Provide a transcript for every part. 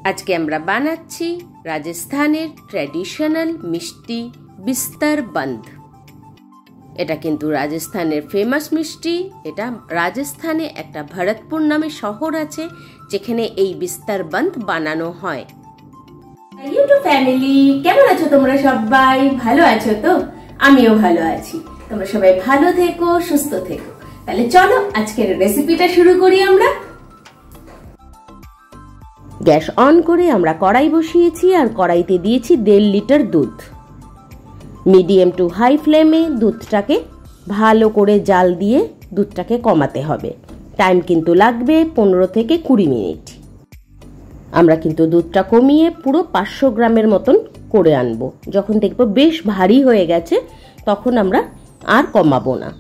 আজকে আমরা বানাচ্ছি রাজস্থানের ট্র্যাডিশনাল মিষ্টি বিস্তর বন্ধ। এটা কিন্তু রাজস্থানের ফেমাস মিষ্টি। এটা রাজস্থানে একটা ভরতপুর নামে শহর আছে যেখানে এই বিস্তর বন্ধ বানানো হয়। ইউটিউব ফ্যামিলি, কেমন আছো তোমরা? সবাই ভালো আছো তো? আমিও ভালো আছি। তোমরা সবাই ভালো থেকো, সুস্থ থেকো। তাহলে চলো আজকের রেসিপিটা শুরু করি। আমরা গ্যাস অন করে আমরা কড়াই বসিয়েছি আর কড়াইতে দিয়েছি 1.5 লিটার দুধ। মিডিয়াম টু হাই ফ্লেমে দুধটাকে ভালো করে জাল দিয়ে দুধটাকে কমাতে হবে। টাইম কিন্তু লাগবে 15 থেকে 20 মিনিট। আমরা কিন্তু দুধটা কমিয়ে পুরো 500 গ্রামের মতন করে আনবো। যখন দেখবো বেশ ভারী হয়ে গেছে তখন আমরা আর কমাবো না।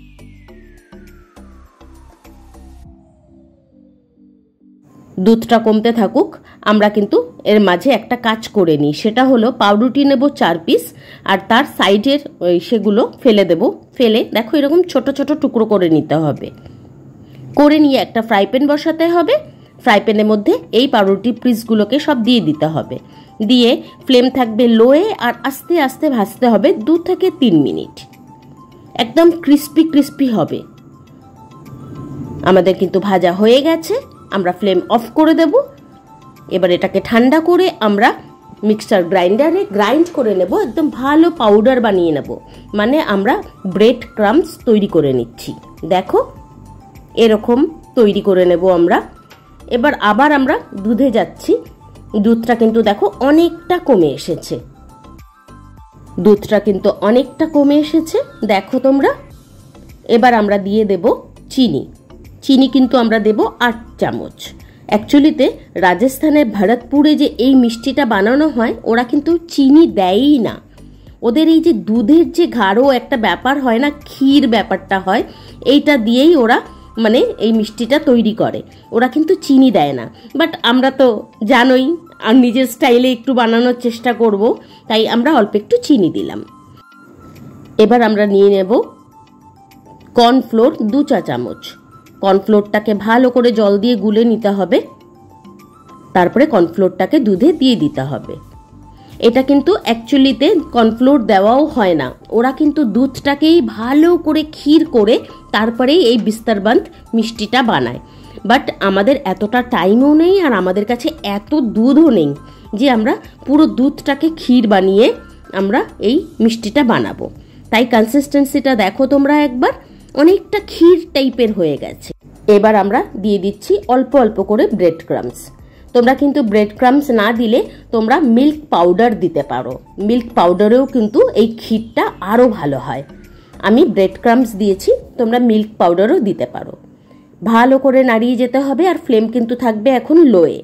দুধটা কমতে থাকুক, আমরা কিন্তু এর মাঝে একটা কাজ করে নিই। সেটা হলো পাউরুটি নেব 4 পিস আর তার সাইডের সেগুলো ফেলে দেব। ফেলে দেখো এরকম ছোট ছোট টুকরো করে নিতে হবে। করে নিয়ে একটা ফ্রাই প্যান বসাতে হবে। ফ্রাই প্যানের মধ্যে এই পাউরুটি পিসগুলোকে সব দিয়ে দিতে হবে। দিয়ে ফ্লেম থাকবে লোয়ে আর আস্তে আস্তে ভাজতে হবে 2 থেকে 3 মিনিট। একদম ক্রিস্পি ক্রিস্পি হবে। আমাদের কিন্তু ভাজা হয়ে গেছে। আমরা ফ্লেম অফ করে দেব। এবার এটাকে ঠান্ডা করে আমরা মিক্সচার গ্রাইন্ডারে গ্রাইন্ড করে নেব। একদম ভালো পাউডার বানিয়ে নেব। মানে আমরা ব্রেড ক্রাম্বস তৈরি করে নিচ্ছি। দেখো এরকম তৈরি করে নেব আমরা। এবার আবার আমরা দুধে যাচ্ছি। দুধটা কিন্তু দেখো অনেকটা কমে এসেছে। দুধটা কিন্তু অনেকটা কমে এসেছে দেখো তোমরা। এবার আমরা দিয়ে দেব চিনি। চিনি কিন্তু আমরা দেব 8 চামচ। অ্যাকচুয়ালিতে রাজস্থানের ভরতপুরে যে এই মিষ্টিটা বানানো হয় ওরা কিন্তু চিনি দেয়ই না। ওদের এই যে দুধের যে গাঢ় একটা ব্যাপার হয় না, ক্ষীর ব্যাপারটা হয়, এইটা দিয়েই ওরা মানে এই মিষ্টিটা তৈরি করে। ওরা কিন্তু চিনি দেয় না। বাট আমরা তো জানোই আর নিজের স্টাইলে একটু বানানোর চেষ্টা করব, তাই আমরা অল্প একটু চিনি দিলাম। এবার আমরা নিয়ে নেব কর্নফ্লোর 2 চা চামচ। কর্নফ্লোরটাকে ভালো করে জল দিয়ে গুলে নিতে হবে। তারপরে কর্নফ্লোরটাকে দুধে দিয়ে দিতে হবে। এটা কিন্তু অ্যাকচুয়ালিতে কর্নফ্লোর দেওয়াও হয় না। ওরা কিন্তু দুধটাকেই ভালো করে ক্ষীর করে তারপরেই এই বিস্তর বন্ধ মিষ্টিটা বানায়। বাট আমাদের এতটা টাইমও নেই আর আমাদের কাছে এত দুধও নেই যে আমরা পুরো দুধটাকে ক্ষীর বানিয়ে আমরা এই মিষ্টিটা বানাবো। তাই কনসিস্টেন্সিটা দেখো তোমরা একবার, অনেকটা ক্ষীর টাইপের হয়ে গেছে। এবার আমরা দিয়ে দিচ্ছি অল্প অল্প করে ব্রেড ক্রাম্বস। তোমরা কিন্তু ব্রেড ক্রাম্বস না দিলে তোমরা মিল্ক পাউডার দিতে পারো। মিল্ক পাউডারেও কিন্তু এই ক্ষীরটা আরও ভালো হয়। আমি ব্রেড ক্রাম্বস দিয়েছি, তোমরা মিল্ক পাউডারও দিতে পারো। ভালো করে নাড়িয়ে যেতে হবে আর ফ্লেম কিন্তু থাকবে এখন লোয়ে।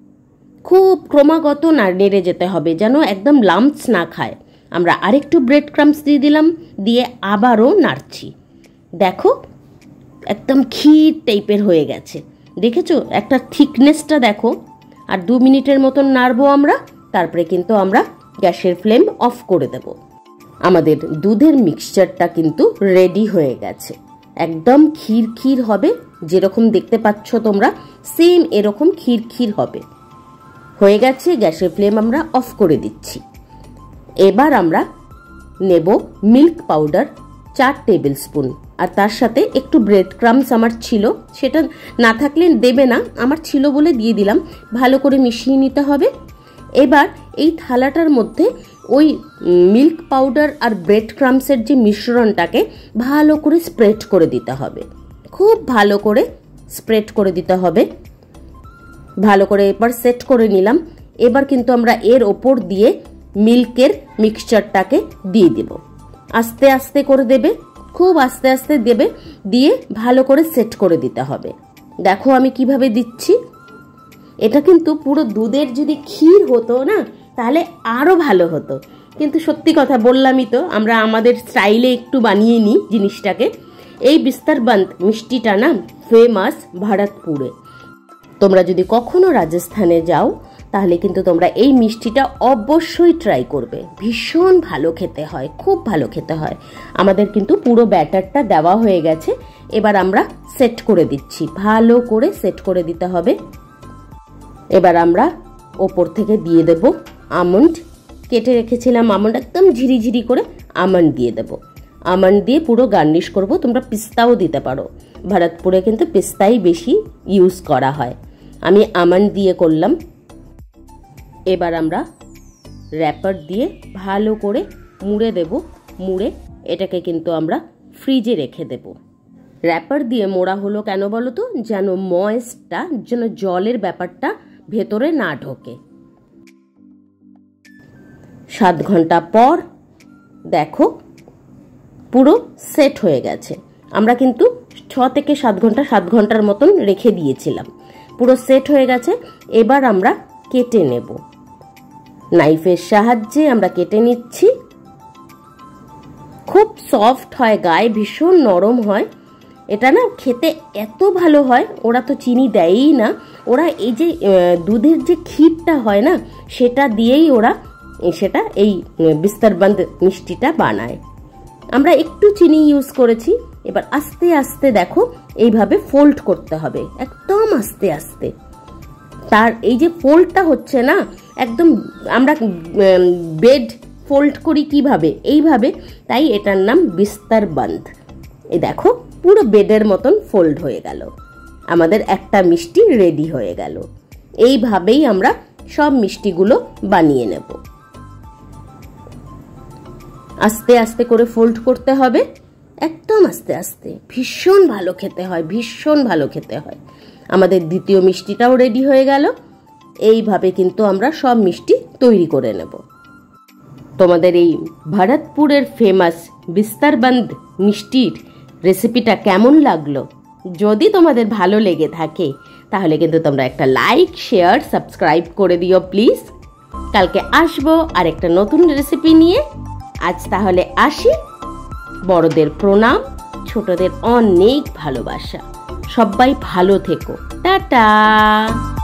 খুব ক্রমাগত নেড়ে যেতে হবে যেন একদম লাম্পস না খায়। আমরা আরেকটু ব্রেড ক্রাম্বস দিয়ে দিলাম, দিয়ে আবারও নাড়ছি। দেখো একদম ক্ষীর টাইপের হয়ে গেছে। দেখেছো একটা থিকনেসটা দেখো। আর 2 মিনিটের মতন নাড়বো আমরা। তারপরে কিন্তু আমরা গ্যাসের ফ্লেম অফ করে দেব। আমাদের দুধের মিক্সচারটা কিন্তু রেডি হয়ে গেছে। একদম ক্ষীর ক্ষীর হবে, যেরকম দেখতে পাচ্ছ তোমরা সেম এরকম ক্ষীর ক্ষীর হবে। হয়ে গেছে, গ্যাসের ফ্লেম আমরা অফ করে দিচ্ছি। এবার আমরা নেব মিল্ক পাউডার 4 টেবিল স্পুন আর তার সাথে একটু ব্রেড ক্রাম্বস আমার ছিল, সেটা না থাকলে দেবে না, আমার ছিল বলে দিয়ে দিলাম। ভালো করে মিশিয়ে নিতে হবে। এবার এই থালাটার মধ্যে ওই মিল্ক পাউডার আর ব্রেড ক্রাম্বসের যে মিশ্রণটাকে ভালো করে স্প্রেড করে দিতে হবে। খুব ভালো করে স্প্রেড করে দিতে হবে। ভালো করে এবার সেট করে নিলাম। এবার কিন্তু আমরা এর ওপর দিয়ে মিল্কের মিক্সচারটাকে দিয়ে দেব। আস্তে আস্তে করে দেবে, খুব আস্তে আস্তে দেবে। দিয়ে ভালো করে সেট করে দিতে হবে। দেখো আমি কিভাবে দিচ্ছি। এটা কিন্তু পুরো দুধের যদি ক্ষীর হতো না তাহলে আরো ভালো হতো। কিন্তু সত্যি কথা বললামই তো, আমরা আমাদের স্টাইলে একটু বানিয়ে নিই জিনিসটাকে। এই বিস্তর বন্ধ মিষ্টিটা না ফেমাস ভরতপুরে। তোমরা যদি কখনো রাজস্থানে যাও তাহলে কিন্তু তোমরা এই মিষ্টিটা অবশ্যই ট্রাই করবে। ভীষণ ভালো খেতে হয়, খুব ভালো খেতে হয়। আমাদের কিন্তু পুরো ব্যাটারটা দেওয়া হয়ে গেছে। এবার আমরা সেট করে দিচ্ছি। ভালো করে সেট করে দিতে হবে। এবার আমরা ওপর থেকে দিয়ে দেব আমন্ড, কেটে রেখেছিলাম আমন্ড, একদম ঝিরিঝিরি করে আমন্ড দিয়ে দেব। আমন্ড দিয়ে পুরো গার্নিশ করব। তোমরা পিস্তাও দিতে পারো, ভরতপুরে কিন্তু পিস্তাই বেশি ইউজ করা হয়। আমি আমন্ড দিয়ে করলাম। এবার আমরা র্যাপার দিয়ে ভালো করে মুড়ে দেব। মুড়ে এটাকে কিন্তু আমরা ফ্রিজে রেখে দেব। র্যাপার দিয়ে মোড়া হলো কেন বলো তো, যেন ময়েস্টটা, যেন জলের ব্যাপারটা ভেতরে না ঢোকে। 7 ঘন্টা পর দেখো পুরো সেট হয়ে গেছে। আমরা কিন্তু 6 থেকে 7 ঘন্টার মতন রেখে দিয়েছিলাম। পুরো সেট হয়ে গেছে। এবার আমরা কেটে নেব। নাইফের সাহায্যে আমরা কেটে নিচ্ছি। খুব সফট হয়, গায়ে ভীষণ নরম হয়। এটা না খেতে এত ভালো হয়। ওরা তো চিনি দেয়ই না, ওরা এই যে দুধের যে ক্ষীরটা হয় না, সেটা দিয়েই ওরা সেটা এই বিস্তারবন্দ মিষ্টিটা বানায়। আমরা একটু চিনি ইউজ করেছি। এবার আস্তে আস্তে দেখো এইভাবে ফোল্ড করতে হবে, একদম আস্তে আস্তে। তার এই যে ফোল্ডটা হচ্ছে না, একদম আমরা বেড ফোল্ড করি কিভাবে, এইভাবে। তাই এটার নাম বিস্তারবন্দ। এই দেখো পুরো বেডের মতন ফোল্ড হয়ে গেল। আমাদের একটা মিষ্টি রেডি হয়ে গেল। এইভাবেই আমরা সব মিষ্টিগুলো বানিয়ে নেব। আস্তে আস্তে করে ফোল্ড করতে হবে, একদম আস্তে আস্তে। ভীষণ ভালো খেতে হয়, ভীষণ ভালো খেতে হয়। আমাদের দ্বিতীয় মিষ্টিটাও রেডি হয়ে গেল। এইভাবে কিন্তু আমরা সব মিষ্টি তৈরি করে নেব। তোমাদের এই ভরতপুরের ফেমাস বিস্তারবন্দ মিষ্টির রেসিপিটা কেমন লাগলো? যদি তোমাদের ভালো লেগে থাকে তাহলে কিন্তু তোমরা একটা লাইক, শেয়ার, সাবস্ক্রাইব করে দিও প্লিজ। কালকে আসবো আর একটা নতুন রেসিপি নিয়ে। আজ তাহলে আসি। বড়দের প্রণাম, ছোটদের অনেক ভালোবাসা। সবাই ভালো থেকো। টাটা।